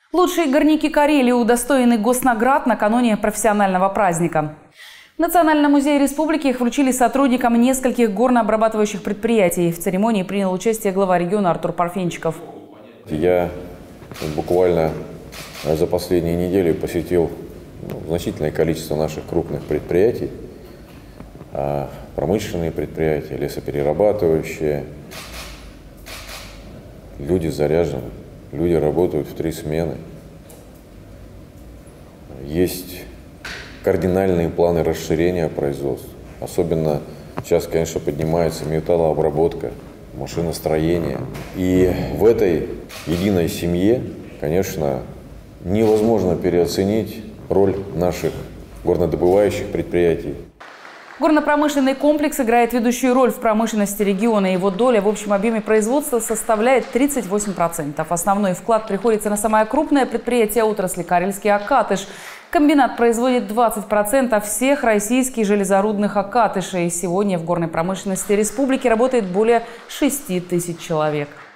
Лучшие горняки Карелии удостоены госнаград накануне профессионального праздника. В Национальном музее республики их вручили сотрудникам нескольких горнообрабатывающих предприятий. В церемонии принял участие глава региона Артур Парфенчиков. Я буквально за последние недели посетил значительное количество наших крупных предприятий, промышленные предприятия, лесоперерабатывающие. Люди заряжены, люди работают в 3 смены. Есть кардинальные планы расширения производства. Особенно сейчас, конечно, поднимается металлообработка, машиностроение. И в этой единой семье, конечно, невозможно переоценить роль наших горнодобывающих предприятий. Горно-промышленный комплекс играет ведущую роль в промышленности региона. Его доля в общем объеме производства составляет 38%. Основной вклад приходится на самое крупное предприятие отрасли – Карельский Аккатыш. Комбинат производит 20% всех российских железорудных окатышей. Сегодня в горной промышленности республики работает более 6 тысяч человек.